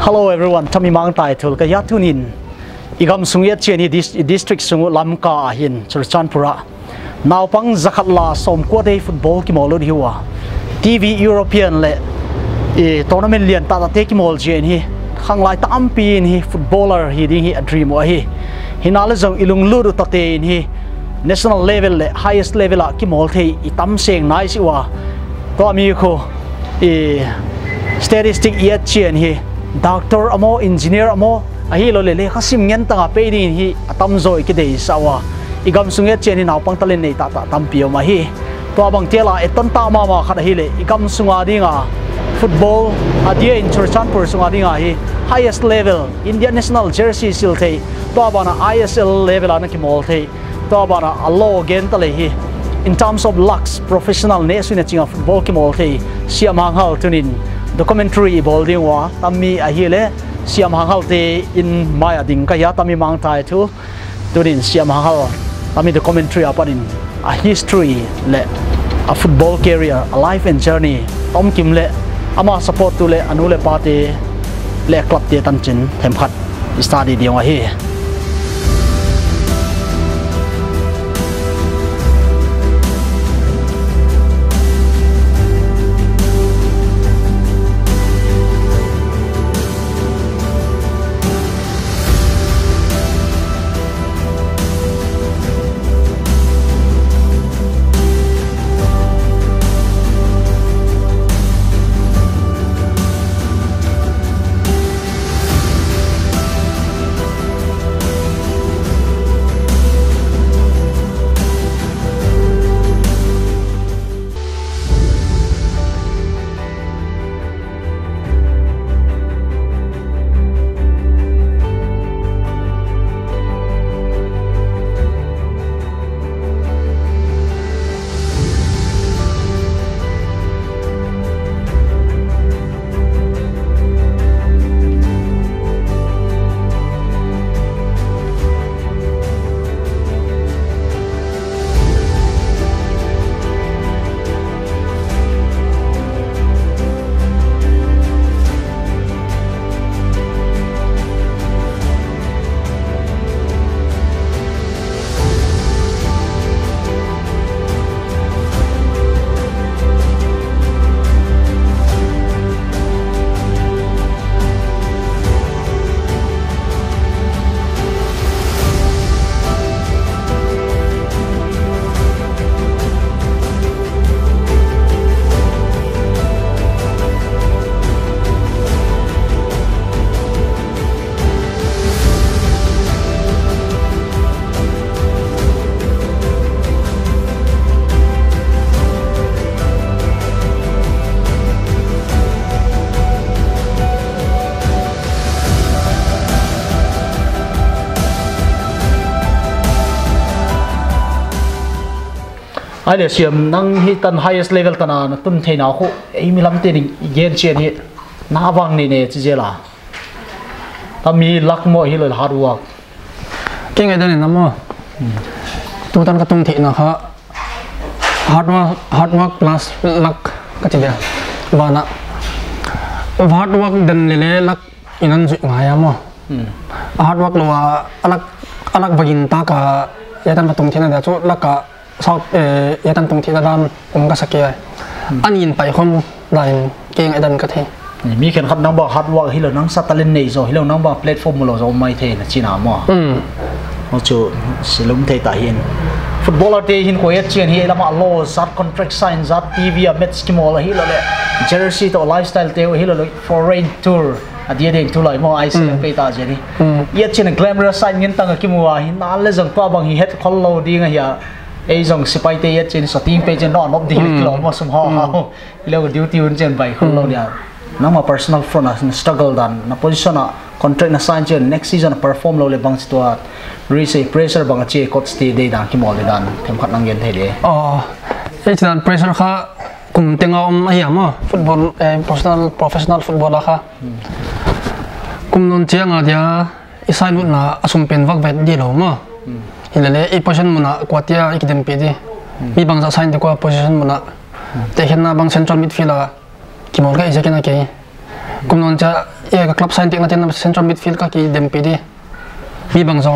Hello everyone, Tami Mang Tai Thul ka yatunin. Igam sungiat cheni district sungu lamka ahin Churchanpura. Now pang zakatla som kwate football ki molo hiwa. TV European le tournament lian ta te ki mol jen hi. Hanglai ta ampin hi footballer hi ding hi a dream wa hi. Hinala jong ilung luru ta te hi national level le highest level a ki mol thei itam seng nai si wa. To ami ko statistic yet chen hi doctor amo engineer amo ahi lo le khasim ngen tanga pe din hi atam zoi ki dei sawa igam sunget chen hi naw pang talen nei ta tampio ma hi to abang tela eton ta ma khada hi le igam sunga dinga football adia in Churchanpur sunga dinga hi highest level Indian national jersey sil thei to abana ISL level ana ki mol thei to abana allo gen tale hi in terms of lux professional ne suina chinga football ki mol thei Siam Hanghal tunin documentary bolding wa tammi ahile Siam Hanghal te in maya ding ka ya tammi mang tai thu tunin Siam Hanghal tammi documentary apanin a history le a football career a life and journey tom kim le ama support tu le anu le party le club te tan chin them khat study diang wa hi ai le siam nang hi tan highest level tana na tun theina khu ei mi lam te ning gen chen hi na wang ni ne chi jela ami lak mo hi lo hard work cái ngày đó này namo tu tan ka tung thi na kha hard work plus luck ka chi ya bana hard work dan le luck inan ju ngaya mo hard work lo alak bagin ta ka ya tan ka tung thi na da chu luck ka sau ya tan tung thi da dan ka sakya anin pai khom lain ke ngai dan ka the mi khen khat nang ba hard work hi lo nang sa talent nei zo hi lo nang ba platform lo zo mai the na china mo ho chu silum the ta hin footballer te hin ko yet chen hi lama lo zat contract sign zat tv a match ki mo hi lo le jersey to lifestyle te hi lo foreign tour adia ding tu lai mo ai se pe ta je ni yet chen glamorous sign ngin tang ki mo hi na le jong pa bang hi het khol lo ding ya ei jong sipai te yet chen shooting pe chen no nop di lo mo sum ha lo duty un chen bai khol lo dia nama personal front as struggle dan na position a contract na sign chen next season perform lo le bang situa risk pressure bang che coach stay day dan ki mol dan them khat nang yen the de ei chan pressure kha kum tenga ai ama football professional footballer kha kum non chianga dia isign na asum pen vak vet di lo ma hilale e position muna kwatia ikidem pe di mi bang za sign de ko position muna te henna bang central midfielder ki mol ga ijekena ke kum non cha cái club sign tiếng là tên central midfield các cái dem pd mi bang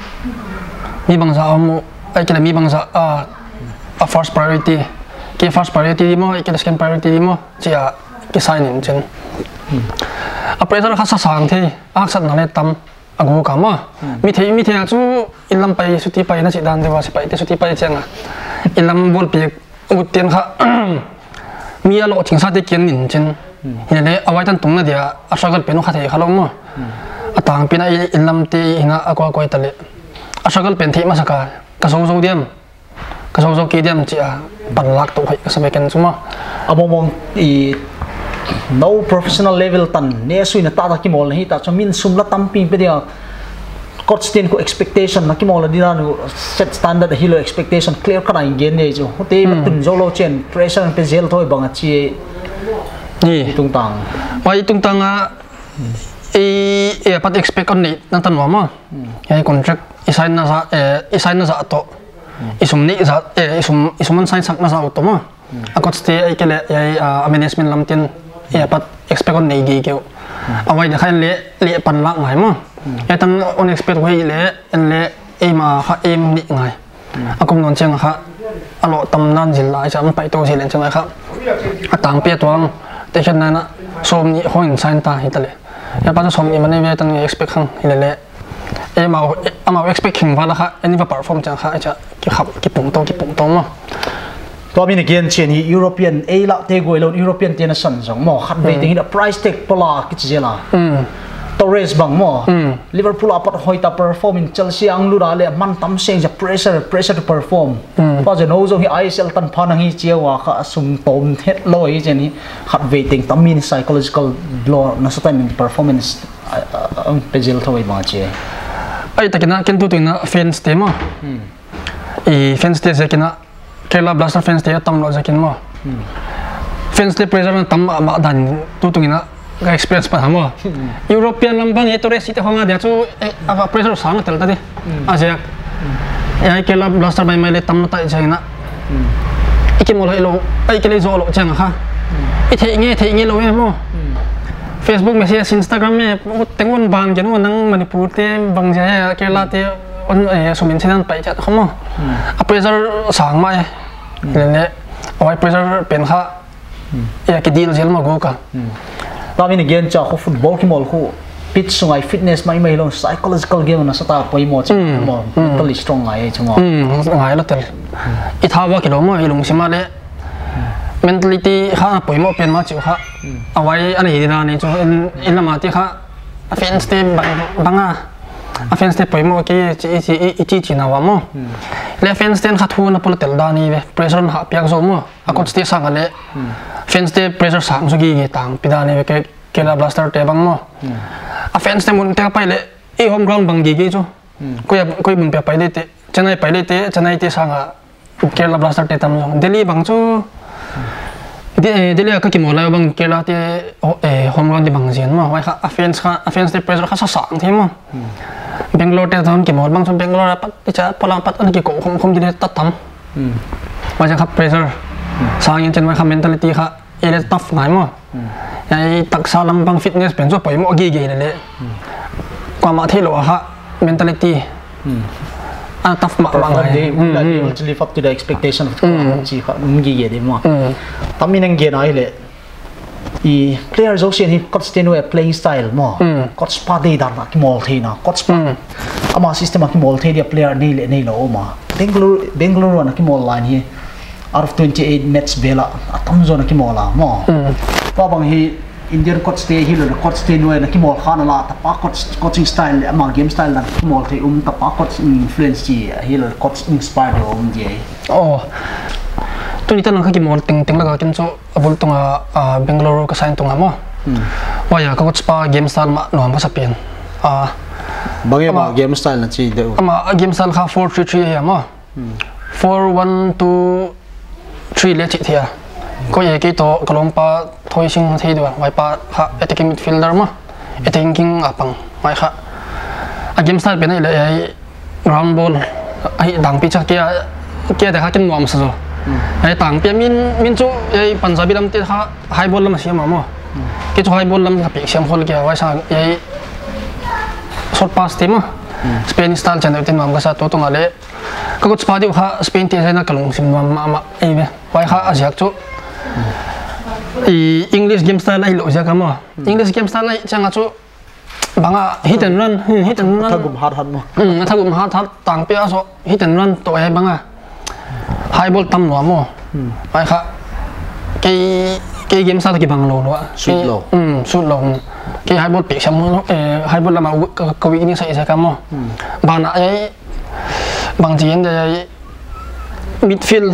zom ai cái là mi bang za first priority cái first priority đi mo cái second priority đi mo chỉ là cái sign in chân appraisal khá sang thì action nó lên tâm agu cả mà mi thấy chú in lâm bay suy bay nó chỉ đàn để vào suy bay để suy bay chăng à in lâm bol bị ưu tiên khá mi alo chính xác thì kiến nhìn chân hiện nay ở ngoài tan tung là dia struggle pen nó khá thấy khá lâu mà tang pen ai in lâm thì hina aqua tali struggle pen thì mà sao cả cái số kia điểm chỉ bản lạc tụ hay cái sao cái chúng mà mong no professional level tan ne suy na ta ki mol hi ta chamin sumla tamping pe dia coach ten ko expectation na ki mol dina no set standard hilo expectation clear ka nai gen ne jo hote tun zo lo chen pressure pe zel thoi bang chi ni tung tang wai tung tang a pat expect on ni nang tan wa ma ai contract isign na za to isum ni za isum sign sak na za to ma a coach te ai kele ai management lam ten pat expect on nei gi keu awai da khan le pan la ngai ma ya tan on expect wei le en le ema kha em ni ngai akum non chang kha alo tam nan jil lai cham pai to silen chang kha atang pe tuang te khan na som ni hoin sign ta hi tale ya pa som ni mane ve tan expect khang ile ama expecting wala kha any perform chang kha cha ki khap ki pung to ma to min again chen hi European a la te goi lo European te na san jong mo khat ve ding price tag pola ki chela Torres bang mo Liverpool apat hoita perform in Chelsea ang lura le man tam seng ja pressure to perform pa je no zo hi ISL tan phan hi chewa kha sum tom het lo hi chen hi khat ve ting tam min psychological blow na sa time performance ang pejel thoi ma che ai takina ken tu na fans te mo fans te se kina Kerala Blaster fans te tam lo zakin mo fans te pressure tam ma dan tutungina ga experience pa mo European lambang Torres ite honga dia chu ava pressure sang tel ta di asia ai Kerala Blaster mai mai le tam ta jangina iki mo lo ai ke le zo lo chang ha i thei nge lo mo Facebook message Instagram me tengon ban gen nang Manipur te bang ja Kerala te on sumin sinan pai chat khamo a pressure sang mai le oi pressure pen kha ya ke deal zel ma go ka ta min again cha football ki mol khu pitch sungai fitness mai mai long psychological game na sata poi mo chi mo mentally strong ai chungo ngai la tel I thawa ki lo mo ilung sima le mentality kha poi mo pen ma chu kha awai ani ra ni chu in la ma ti kha fans te banga fans te poi mo ki chi na wa mo le fans ten kha thu na pol tel da ni ve pressure ha pyak zo mo a coach te sang le fans te pressure sang so gi tang pidani ve ke Kerala Blaster te bang mo a fans te mun te pai le home ground bang gi chu koi mun pe pai le te Chennai te sanga Kerala Blaster te tam Delhi bang chu Delhi ka ki mo la bang Kerala te home ground di bang jian mo wai kha fans te pressure kha sa sang the mo Bangalore te thon ki mo bang chu Bangalore pat ti cha polang pat an ki ko khom di le tat tam wai ja kha pressure sang yin chen wai kha mentality kha ele tough ngai mo ai tak sa lam bang fitness pen so pai mo gi le kwa ma the lo ha mentality tough ma they will live up to the expectation of chi kha gi ge de mo tamin ang ge nai le I players ocean hi coach ten way playing style mo coach pa de dar na ki mol the na coach pa ama system ki mol the dia player nei lo ma Bangalore na ki mol line hi out of 28 match bela atam zo na ki mola mo pa bang hi Indian coach te hi lo coach ten way na ki mol khana la ta pa coaching style ama game style na ki mol the ta pa coach influence chi hi lo coach inspired je tuni tan ka ki mol ting la ka kin so abul tonga Bangalore ka sign tonga mo waya ka coach pa game style ma no ma sapien bangya ma game style na chi de ama game style kha 4-3-3 ya mo 4-1-2-3 le chi thia ko ye ki to kalong pa thoi sing thei do wai pa kha attacking midfielder ma attacking apang wai kha a game style ben ile ground ball ai dang pi cha kia de kha kin nuam sa zo ai tang pe min chu ai Punjabi lam te kha high ball lam sia ma mo cái chỗ hai bốn năm gặp bị Siam khôn kia vài sang cái short pass team à Spain style channel team mà cái sao tung ở đấy các coach party ha Spain team sẽ là cái lồng sim mà ấy về vài ha Asia chỗ English game style này lộ ra cái mà English game style này chẳng là chỗ bằng hit and run thằng gồm hard mà thằng gồm hard tàng pia số hit and run tội hay bằng hai ball tâm nữa mà vài ha cái game style cái bằng lỗ nữa shoot lỗ cái hai ball bị xong nó hai ball là mà câu ý như vậy sẽ cam mà bằng ấy bằng gì vậy midfield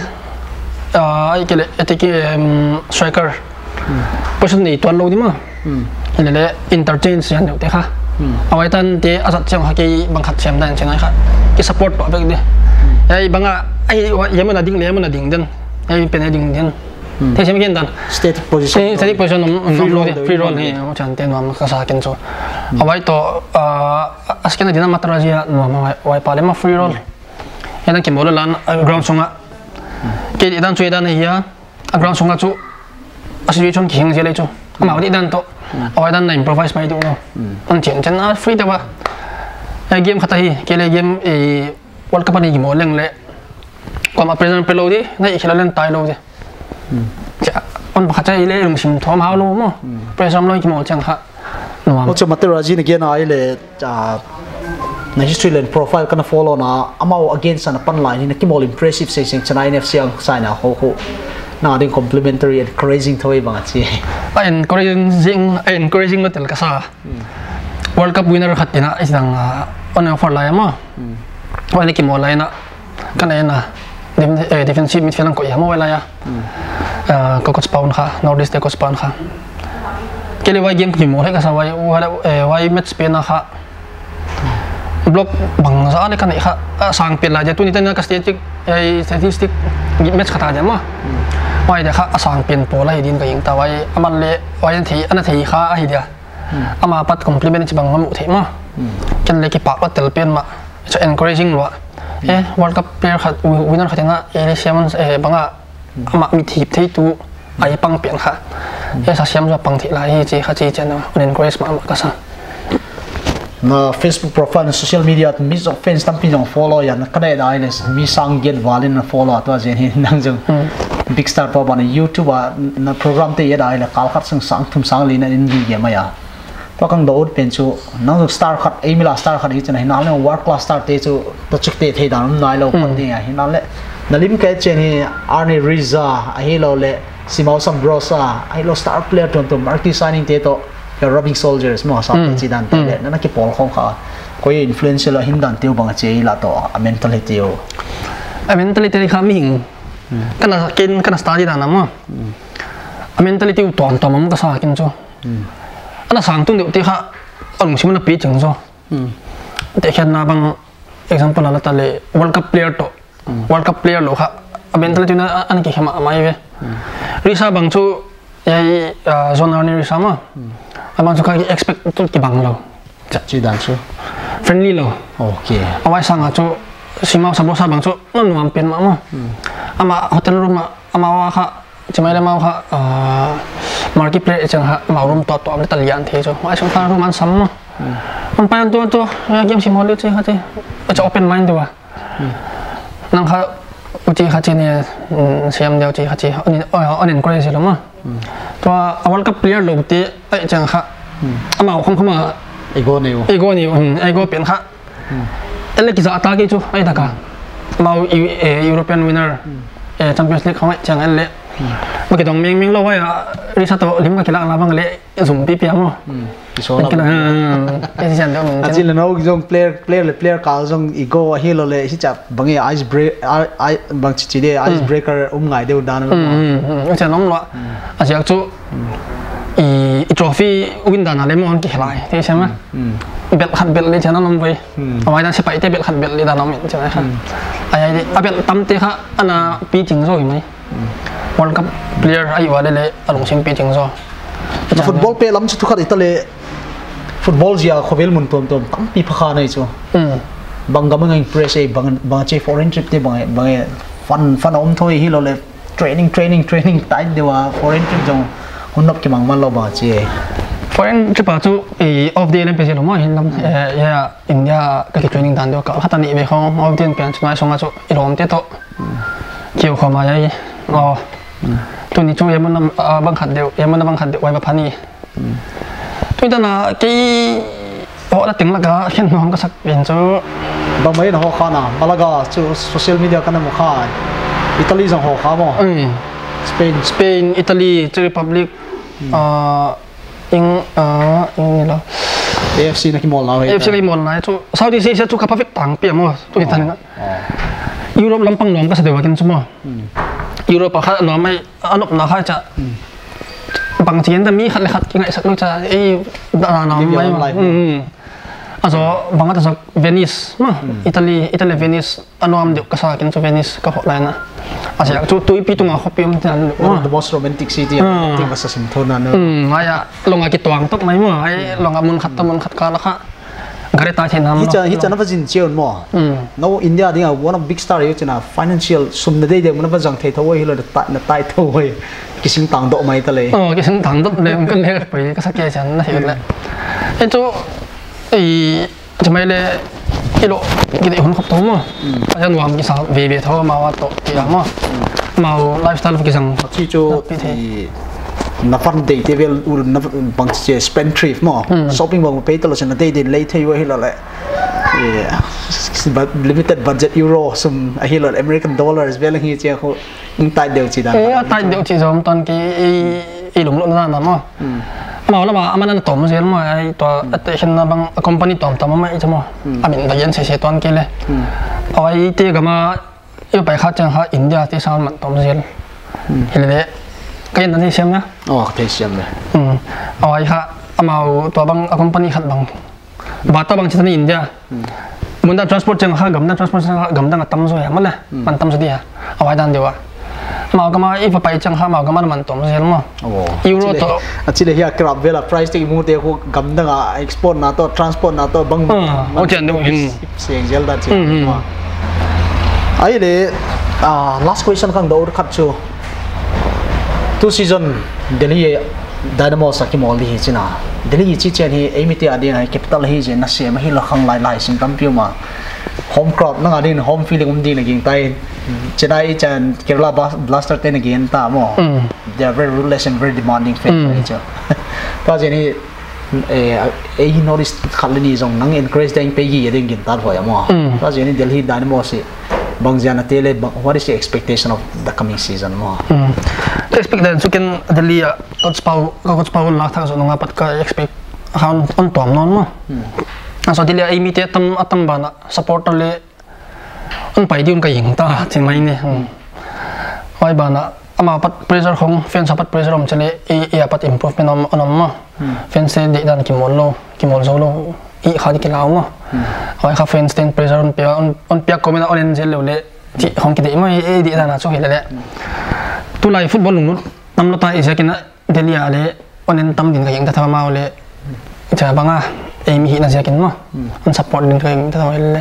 cái striker position này toàn lâu đi mà là interchange yang được thế ha awai tan te asat chang haki bang khat sem dan chenai kha ki support pa bek de ai banga ai yamana ding le yamana ding den ai pen ding den thế xem dan static position free roll he mo chan ten ma ka sa ken so awai to askena dina matraja no ma wai pa le ma free roll yana ki mola lan ground songa ke dan chui dan hi ya ground songa chu situation ki hing je le chu ma di dan to awai dan na improvise mai du no an chen chen na free da ba game khata hi ke le game world cup ni gi mo leng le ko ma present pelo di na khela len tai lo di cha on bakha chai le lung sim thom ha lo mo present lo ki mo chang ha no cho materaji ni gen ai le na history len profile kana follow na amao against an pan line ni ki mo impressive say sing chana nf siang sai na ho na ding complimentary encouraging thoi ba chi encouraging no tel kasa world cup winner khatina isang on offer la ma wala ki mo la na kana na defensive midfield ko ya mo wala ya ko coach paun kha northeast de coach paun kha kele wa game ki mo he kasa wai match pe na kha block bang sa ne kana kha sang pe la ja tu ni tan ka statistic match khata ja ma wai de kha asang pen po lai din ka ying ta wai aman le wai thi ana thi kha a hi dia ama pat compliment chi bang mu the ma ken le ki pa pa tel pen ma so encouraging lo world cup player khat winner khatina Siam banga ama mi thi thei tu ai pang pen kha sa Siam zo pang thi lai chi kha chi chen no encourage ma ka sa na Facebook profile na social media mi zo fans tam pi jong follow ya na kada da ile mi sang get valin na follow to jen hi nang jong big star pa ban YouTube na program te ya da ile kal khat sang thum sang lina in gi ge ma ya to kang do pen chu nang star khat emila star khat hi chen hi na le world class star te chu to chik te thei dan nai lo kon ding ya hi na le nalim ke chen hi Arne Riza a hi lo le Simao Sambrosa ai lo star player to marquee signing te to the rubbing soldiers mo sa chi dan te le na ki pol khong kha ko influential hin dan teu bang che la to a mentality kha mi kana ken kana study dan ma a mentality u ton to mam ka sa kin cho ana sang tung de te kha ang sim na pi chang so te khan na bang example la ta le world cup player lo kha a mentality na an ki khama mai ve risa bang chu yai zona ni risa ma amang chu ka expect to ki bang lo chi dan chu friendly lo okay awai sang chu Simao Sambrosa bang chu non nuam pen ma ama hotel room ama wa kha chimai le ma kha marketplace chang ha ma room to am le talian the chu ai sang kha room an sam ma on pan to game sim hol che ha che cha open mind wa nang kha uchi kha che ne Siam deu chi kha chi on encourage lo ma to world cup player lo te ai chang kha ama khom khoma ego ni pen kha ele ki za ta ke chu ai da ka mau European winner Champions League khawai chang ele ma ke dong meng lo wai risa to lim ka kila la bang le zum pi pi mo so la ke si chan do mun ajil no jong player ka jong ego hi lo le hi cha bangi ice break bang chi de ice breaker ngai deu dan cha nom lo a jak chu i trophy win dan ale mo ki helai te chama bet khat bet le chana nom vai awai dan se pai te bet khat bet le dan nom chana kha ai a bet tam te kha ana pi jing zo mai world cup player ai wa le along sim pi jing zo football pe lam chu khat itale football zia khovel mun tom tam pi phakha nei chu bang gam ngai press e bang che foreign trip te bang fun om thoi hi lo le training tai dewa foreign trip jong hun nop ki mang man lo ba chi foreign trip chu of the Olympics lo mo hin lam ya India ka ki training dan do ka hatani be khong of the pian chunai songa chu ilom te to kiu khoma yai ngo tu ni chu yamon bang khat deu bang khat deu wai ba phani tu ta na ki ho la ting la ga khen hong ka sak ben chu ba mai na ho kha na balaga chu social media kana mo kha Italy jang ho kha mo Spain Italy Czech Republic in lo AFC na ki mol na AFC ki mol na chu Southeast Asia chu ka perfect tang pi mo tu ni tan Europe lampang nom ka sa dewa kin chu mo Europe kha no mai anop na kha cha bang chien ta mi khat le khat ki ngai sak lo cha da na mai also bang ta sak Venice ma Italy Venice anom de ka sa kin chu Venice ka ho lai na asia chu tu pi tu nga hopium tan the most romantic city I think was sim thona no maya longa ki tuang tok mai mo ai longa mun khat ka la kha gare ta chen nam hi cha na vajin cheon mo no India ding one of big star you chana financial sum na de mun va jang thei thoi hi lo na tai thoi ki sing tang do mai ta le ki sing tang do le kan le pai ka sa ke chan na hi le en chu mai le kilo ki de hun khop to mo ajan wam ki sa ve tho ma wa to ki mo mau lifestyle ki sang chi chu na fan day te vel ul na bang che spend trip mo shopping bang pay to lo na day late thei wa hi lo le but limited budget euro sum a hi lo American dollars vel hi che ko ing tai deu chi da tai deu chi zom ton ki lum lo na mo mau la ba amana tom sel mo ai to attention na bang company tom tom ma i chamo amin da yen se ton ke le ai te ga ma yo pai kha chang ha India te san man tom sel hele cái này xem nhá thấy xem này ai ha mau to bang company khat bang ba ta bang chitani India muốn ta transport chang ha gam na transport gam da tam so ya mala man tam so dia ai dan dewa mau cái mà if pai chang ha mau cái mà man tom sel mo euro to chỉ là hiện grab vela price thì mua để ko gam da export na to transport na to bang chen do hin seng gel da chi ai le last question khang do khat chu two season Delhi Dynamo saki mol hi china Delhi chi chen hi emite adin capital hi je na se ma hi la khang lai sim kampiu ma home crowd na adin home feeling din again tai chennai chan Kerala Blaster ten again ta mo they are very ruthless and very demanding fans ta je ni notice khalani jong nang encourage dang pe gi adin gin ta hoya mo ta je ni Delhi Dynamo se Bangziana tele what is the expectation of the coming season mo expect so can Delhi coach Paul la thang so nga pat ka expect how on tom non mo so Delhi ai mi te atam bana supporter le on pai diun ka ying ta chin mai ne hoi bana ama pat pressure khong fans pat pressure om chale e pat improvement on ma fans se de dan ki mol zo lo i khadi ki law mo hoi kha fans ten pressure on pia comment on en le le ti khong ki de mo e di dana so hele le tu lai football lung tam lo ta isa kina Delhi ale onen tam din ka yang ta ma le cha banga e mi hi na ja kin mo on support din ka yang ta le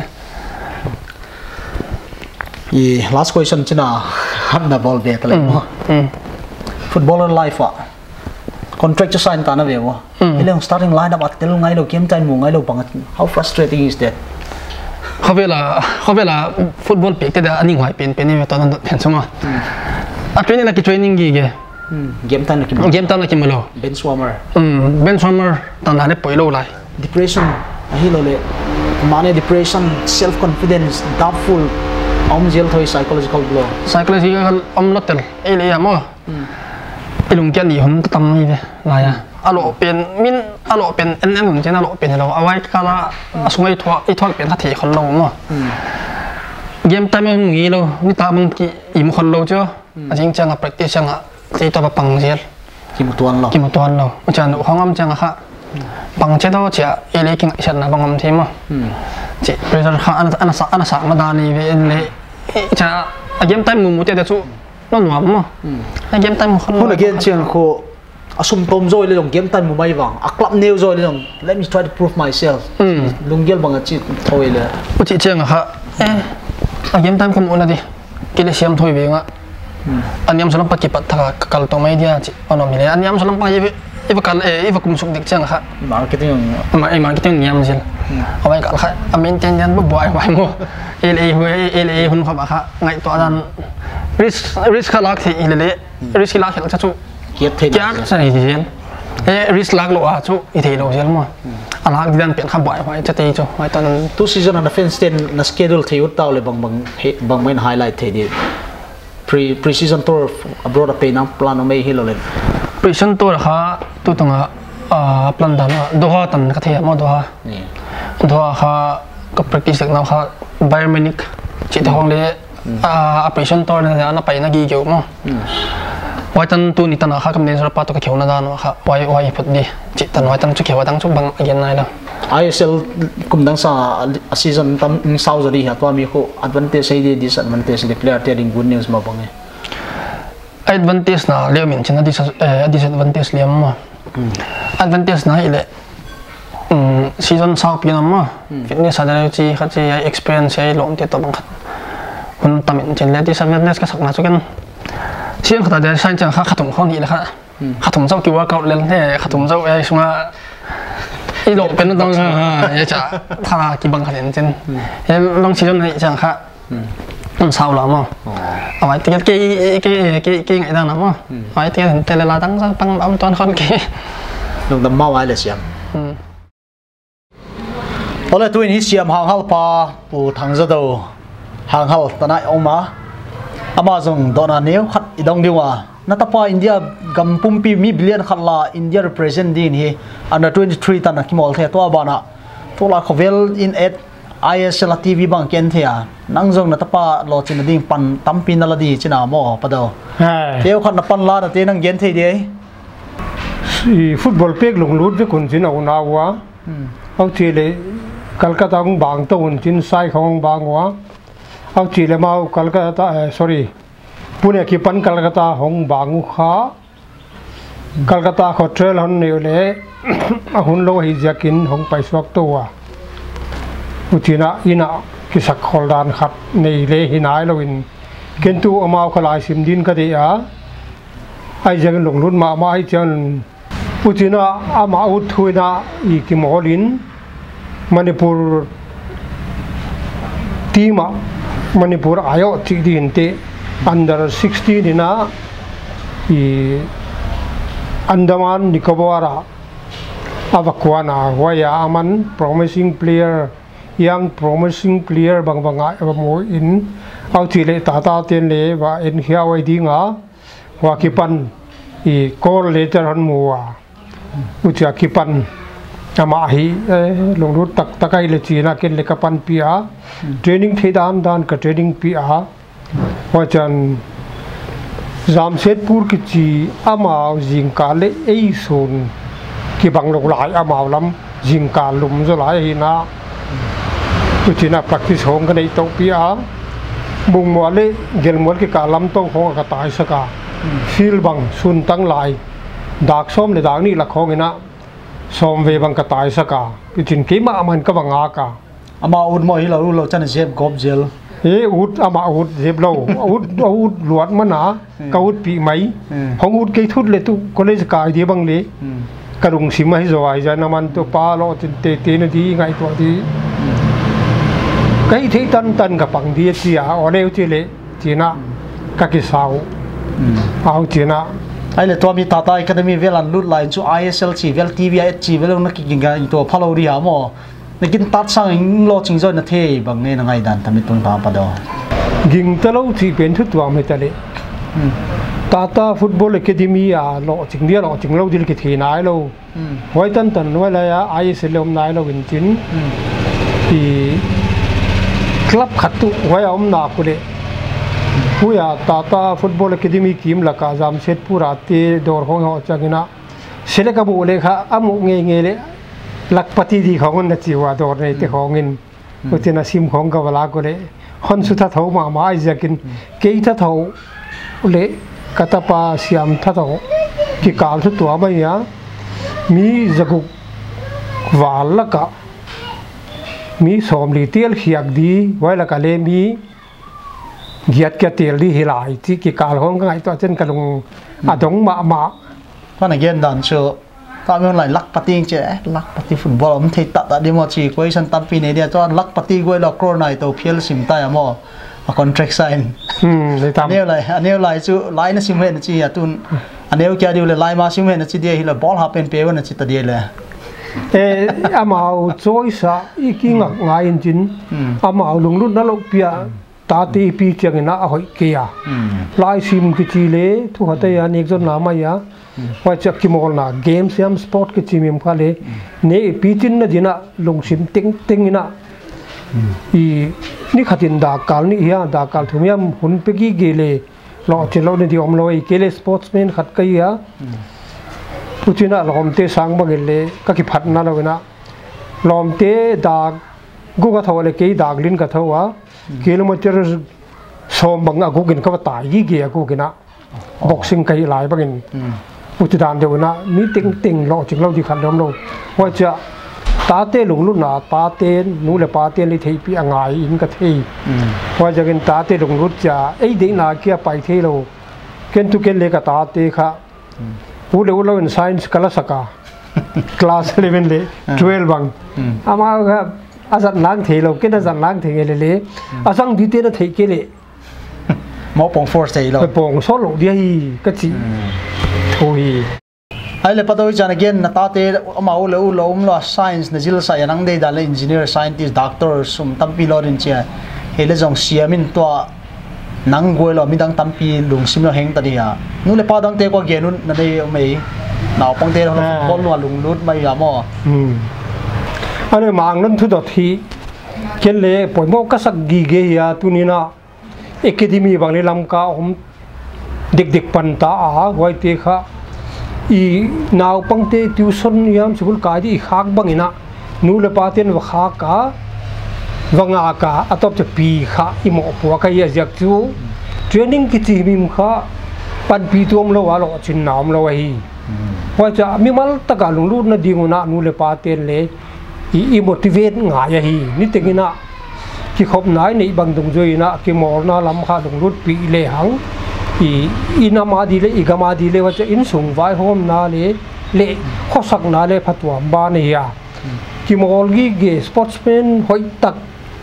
last question china hamna ball be ta le mo footballer life contract to sign ta na ve wo ile starting lineup at tel ngai lo game time mo ngai lo bang how frustrating is that Khabela football pe te da ani ngoi pen ni to nan pen chuma a training la ki training gi ge game time la ki malo bench warmer tan hale poilo lai depression hi lo le mane depression self confidence doubtful gel thoi psychological lotel e le ya mo ilung kyan ni hon tam ni ve la ya alo pen en chen alo pen lo awai kala asungai thwa pen tha the khon lo mo game time ngi lo ni ta mang ki im khon lo cho ajing chang practice chang ti to pang jel ki mu tuan lo chan khongam chang kha pang che do cha ele king chan na bangam the mo chi pressure kha ana sa ma da ni ve en le cha game time mu te da chu no nuam mo game time khon lo again chen kho asum tom rồi le game time mu mai wang a club new rồi le let me try to prove myself lunggel bang chi thoi le chi chang kha game time khom ona di kile siam thoi ve nga anh em sớm bắt kịp bắt thằng cào tàu mấy dia chị anh em này anh em sớm bắt ibu kan ibu kumsuk dik chang kha marketing marketing niam sil awai kal kha amin chen jan buai wai mo ele hun kha ba kha ngai to dan risk lak thi ile risk lak khel cha chu kiat sa ni jen risk lak lo a chu I thei lo zel mo alak dan pen kha buai wai cha te chu wai ton two season and defense ten na schedule thei ut taw le bang main highlight thei di pre season tour abroad pe na plan mai hi lo len Present tour ha tu tanga plan dan doha tan ka thia mo doha ha ka practice nak ha Bayern Munich chi ta hong le present tour na pai na gi gyo mo wai tan tu ni tan ha kam ne sar pa to ka kheu na dan ha wai phut di chi tan wai tan chu kheu dang chu bang again nai la ISL kum dang sa season tam sau zari ha to mi ko advantage sei di disadvantage the player telling good news ma bang advantage na le min china disadvantage le ma advantage na ile season sau pi na ma fitness ada chi kha chi experience ai long te to bang khat hun tamin chen le disadvantage ka sakna chu kan sian khata de san chang kha khatum khon hi le kha khatum sau ki workout le ne khatum sau ai sunga I lo pen dong ha ya cha thala ki bang khan chen long season này chang kha sau lắm mà, vậy thì cái ngày đang lắm mà, vậy thì tele là tăng ra tăng âm toàn con kia, nung đâm mau ai là Siam, đó là tụi ní Siam Hanghal pa, u thằng ra đầu, Hanghal ta nãy ông má, Amazon đó là nếu khát đông đi mà, nó ta pa India gam pumpi mi billion khát là India represent đi hi, under 23 ta nãy kim mall thế to bạn ạ, to là khovel in at ISL TV bang ken thia nang jong na tapa lo chin ding pan tampin la di china mo pado teo khat na pan la da te nang gen thei de football pek lung lut ve kun chin au na wa au chi le Kolkata ng bang to un chin sai khong bang wa au chi le mau Kolkata sorry Pune ki pan Kolkata hong bang kha Kolkata hotel hon ne le hun lo hi jakin hong pai swak to wa utina ina kisak holdan khat nei le hinai lowin kentu amau khalai simdin ka de a ai jang longlun ma ai chan utina ama ut thuina I ki molin Manipur tima Manipur ayo ti din te under 16 ina I Andaman Nicobar avakwana waya aman promising player young promising player bang mo in au chi le ta ten le wa in hiawai dinga wa kipan I call later han muwa ucha kipan ama hi longrut tak takai le china ken le kapan pia training thedan dan ka training pia wa chan Jamshedpur ki chi ama jingka le ei sun ki bang lo lai ama lam jingka lum zo lai hina utina practice hong ka nei to pia bung mo le gel mo ki ka lam to hong ka tai saka fil bang sun tang lai dak som le dang ni la khong ina som ve bang ka tai saka utin ke ma man ka wanga ka ama ud mo hi lo chan jeb gop gel ut ama ut jeb lo ut luat mana ka ut pi mai hong ut ke thut le tu college ka di bang le karung simai zo ai ja naman to pa lo te na di ngai to di cái thế tan cả bằng đi chi à ở đây chỉ lệ chỉ na các cái sao áo chỉ na ai là tôi mi tata academy về làm lút lại cho ISL chỉ về TV chỉ về nó cái cái tôi follow đi à mo nên cái tát sang anh lo chính rồi nó thế bằng nghe là ngày đàn tham tuần pa pa đó ging ta lâu chỉ bên thức tuang mới ta lệ Tata Football Academy à lo chính dia lo chính lâu đi cái thế này lâu quay tan quay lại ISL hôm nay lo bình chính thì club khatu wai om na kule huya Tata Football Academy kim la ka Jamshedpur ate dor hong ho chagina sele ka bu le kha amu nge le lakpati di khong na chiwa dor nei te khongin utina sim khong ka wala kule hon su tha thau ma ai jakin ke tha thau le katapa Siam tha thau ki kal thu to ba ya mi jagu wala ka mi som li tel khiak di wai la ka le mi giat cái tiền đi lại thì cái cả hôm cáiตัวchân cái lùng đóng mạ con này gen đàn chưa tao mới lại lắc party chứ lắc party football ông thấy tạ đi mà chỉ quay sân tam pin này đi cho lắc party quay là corner này tàu phiêu sim tay à mà contract sign anh em lại chú lại nó sim hết chỉ à tuần anh em kia điều là lại mà sim hết chỉ đi là ball happen pay vẫn chỉ ta đi là amau choi sa iking ngai in chin amau lung lut na lo pia ta ti pi chang na hoi kia lai sim ki chi le thu hata ya nek jon na ma ya wa chak ki mol na game Siam sport ki chi mem kha le ne pi chin na dina lung sim ting ting ina i ni khatin da kal ni ya da kal thumiam hun pe gi ge le lo che lo ni di om loi ke le sportsman khat kai ya puchina lom te sang ba gele ka ki phat na lo na lom te da gu ka thawale ke dag lin ka thawa kilometer som bang a gu gin ka ta yi ge gu gina boxing kai lai ba gin puchidan de na mi ting ting lo ching lo di khan dom lo wa cha ta te lung lu na ta te nu le pa te li thei pi angai in ka thei wa ja gin ta te lung lu cha ei de na kia pai thei lo ken tu ken le ka ta te kha ulo in science kala saka class 11 le 12 bang ama azat lang thei lo ken azat lang thei le asang di te na thei ke le mo pong force thei lo pong so lo dia hi ka chi thui ai le patoi chan again na ta te ama ulo lo science na jil sa yanang de da le engineer scientist doctor sum tam pi lo rin che hele jong siamin to nang goi lo mi dang tampi lung sim lo heng ta dia nu le pa dang te ko ge nu na dei mai naw pang te lo bol lo lung lut mai ya mo ane mang nan thu do thi ken le poi mo ka sak gi ge ya tunina academy bang le lam ka om dik dik pan ta a wai te kha i naw pang te tuition yam school ka di khak bangina nu le pa ten wa kha ka wanga ka atop che pi kha imo pu ka ya jak chu training ki chi mim kha pan pi tuam lo wa lo chin nam lo hi wa cha mi mal ta ka lung lu na dinguna nu le pa ten le i motivate nga ya hi ni tengina ki khop nai nei bang dung joi na ki mor na lam kha lung lut pi le hang i inama di le igama di le wa cha in sung vai hom na le khosak na le phatwa ba ne ya ki mol gi ge sportsman hoi tak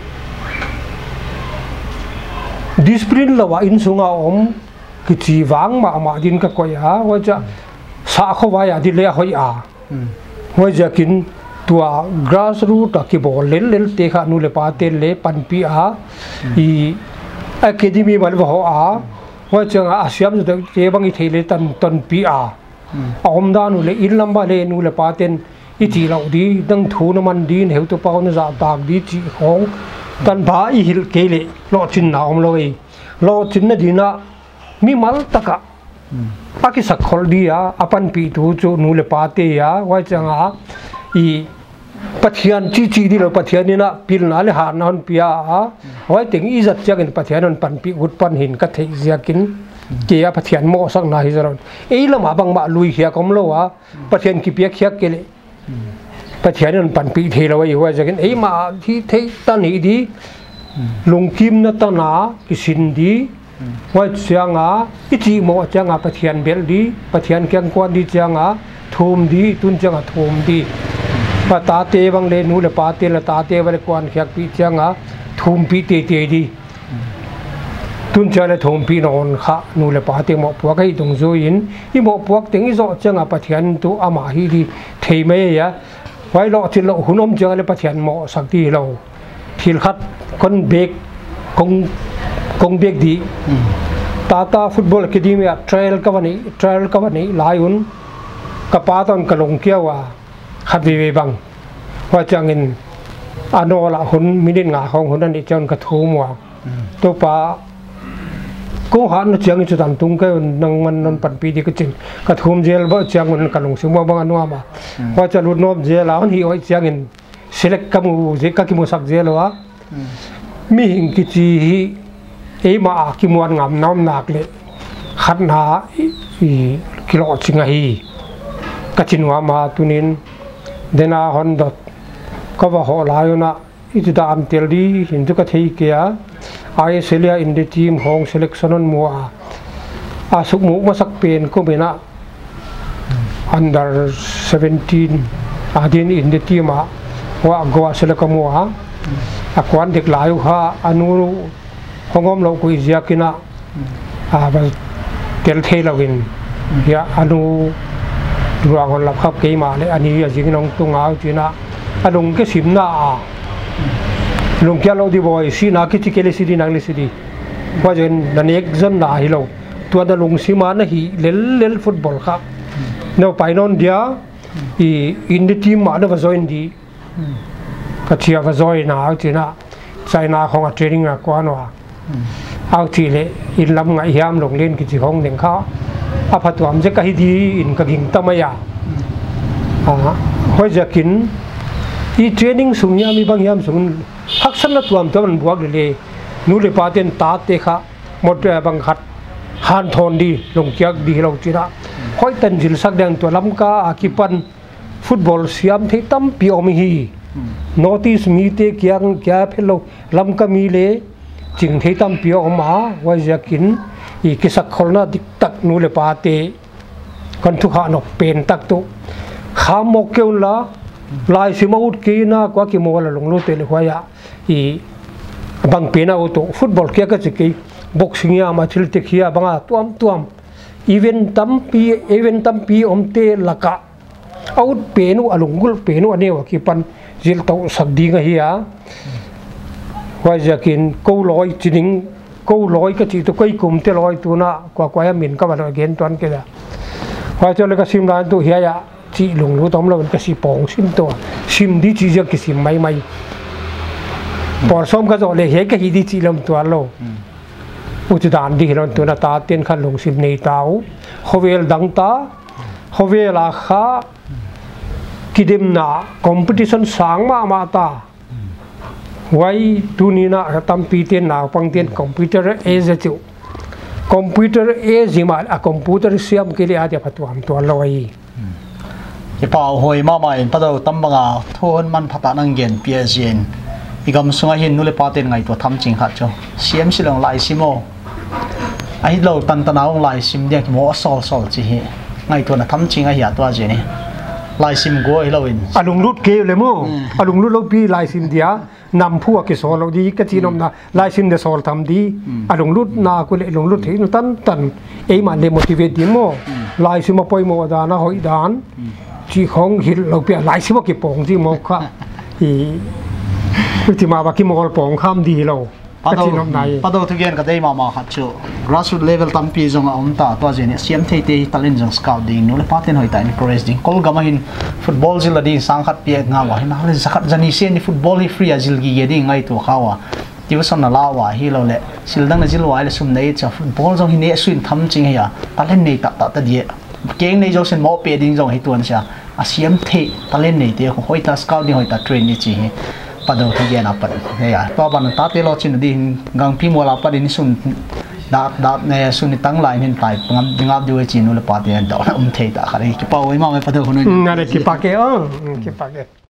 discipline lawa in sunga om ki chi wang ma din ka ko ya wa cha sa kho wa ya di le hoi a wa ja kin tua grassroot ki bol lel te kha nu le pa te le pan pi a i academy bal ho a wa cha a siam de te bang i thele tan pi a om da nu le in lamba le nu le pa ten i ti lo di dang thu na man din heu to pa na za dak di chi khong tan ba i hil ke le lo chin na om loi lo chin na dina mi mal taka aki sakhol dia apan pi tu chu nu le pa te ya wa changa i pathian chi di lo pathian ni na pil na le ha non pia a wai teng i zat chagin pathian on pan pi gut pan hin ka thei ziakin ke ya pathian mo sak na hi zaron ei lama bang ma lui khia kom lo wa pathian ki pia khia ke le pathian on pan pi thei lo wa jagin ei ma thi thei ta ni di lung kim na ta na ki sin di wa changa i chi mo changa pathian bel di pathian kyang kwan di changa thum di tun changa thum di pa ta te bang le nu le pa te la ta te wale kwan khyak pi changa thum pi te di tun cha le thum pi non kha nu le pa te mo puak ai tung zo in i mo puak teng i zo changa pathian tu ama hi di thei me ya wai lo chin lo hunom changa le pathian mo sak ti lo thil khat kon bek kong bek di tata football academy trial ka wani laiun ka pa ton ka long kia wa khat vi bang wa changin ano la hun minin nga khong hun ani chon ka thu mo to pa ko han na chang chu tan tung ka nang man non pan pi di ka chin ka thum jel ba chang man ka long sing ba bang anu ma wa cha lut nom jel la hi oi changin select ka mu je ka ki mo sak jel wa mi hing ki chi hi e ma ki muan ngam nom nak le khat na i kilo chinga hi ka chinwa ma tunin dena hon dot ko ba ho la yo na i da am tel di hin tu ka thei ke ya ISL in the team hong selection on mua asuk mu masak pen ko bena under 17 adin in the team wa goa seleka mua akwan dek layu ha anu hongom lo ko iziakina ba tel thelawin ya anu ruangon lap khap ke ma le ani ajing nong tunga tina alung ke simna lung kya lo di boy si na ki tikele si di nang le si di wa jen na nek zon na hi lo tua da lung si ma na hi lel football kha no painon dia I in the team ma na va join di ka chia va join na tina China khong a training a kwa no au ti le in lam ngai hiam long len ki chi hong deng kha a phatwam je ka hi di in ka ging tamaya hoi jakin I training sungnya mi bang yam sung haksan na tuam taman buak le nu le paten ta te kha mot bang khat han thon di long kyak di lo chira hoi tan jil sak dang to lam ka akipan football siam the tam pi om hi notice mi te kyang kya phelo lam ka mi le ching the tam pi om ma hoi jakin I kisak kholna dik tak nu le pa te kan thu kha no pen tak tu kham mok keun la lai sima ut ki na kwa ki mo la long lo te le hwaya I bang pena o to football kya ka chiki boxing ya ma thil te khia banga tuam event tampi omte laka out penu alungul penu ane wa ki pan jil to sakdi nga hi a hwai jakin ko loi chining ko loi ka chi to kai kum te loi tu na kwa ya min ka ba gen ton ke da hwai cho le ka sim lan tu hiya ya chi lung lu tom lo ka si pong sim to sim di chi ja ki sim mai por som ka zo le he ka hi di chi lam to lo u chi dan di ron tu na ta ten khan lung sim nei tau hovel dang ta hovel a kha kidim na competition sang ma ta wai tu ni na tam pi ten na pang ten computer as a chu computer as ma a computer siam ke le a de phatwam to loi ki pau hoi ma mai pa do tam banga thon man phata nang gen psn igam sunga hin nule paten ngai to tham ching kha cho siam silong lai simo ai lo tan tanaung lai sim dia ki mo sol chi hi ngai to na tham ching a hi to a je ni lai sim go ai lo in alung lut ke le mo alung lut lo pi lai sim dia nam phu ke so lo di ka chi nom na lai sim de sol tham di alung lut na ko le alung lut thi no tan ei ma le motivate di mo lai sim mo poi mo da na hoi dan chi khong hil lo pi lai sim ki pong ji mo kha I kuti ma ba ki mo pong kham di lo Pado tu gen ka dei mama khat chu grassroots level tampi zong a umta to jeni siam thei te talent jong scout ding no le paten hoi ta encourage ding kol gama hin football zil di sang khat pi nga wa hin hale zakat jani se ni football hi free azil gi ye ding ngai to khawa tiwson na la wa hi lo le sildang na zil wa le sum nei cha football zong hi ne suin tham ching ya talent nei ta die keng nei jong sen mo pe ding jong hi tuan sha a siam thei talent nei te hoi ta scout ding hoi ta train ni chi hi pado tu gen apa ya to ban ta te lo chin di gang pi mo la pa din sun dat ne sun tang lai nin tai ngam du chin no le pa te da thei ta khare ki pa oi ma me pado hono na le ki pa ke